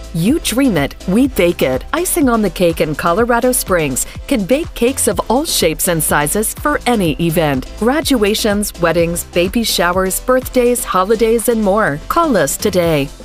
You dream it, we bake it. Icing on the Cake in Colorado Springs can bake cakes of all shapes and sizes for any event. Graduations, weddings, baby showers, birthdays, holidays, and more. Call us today.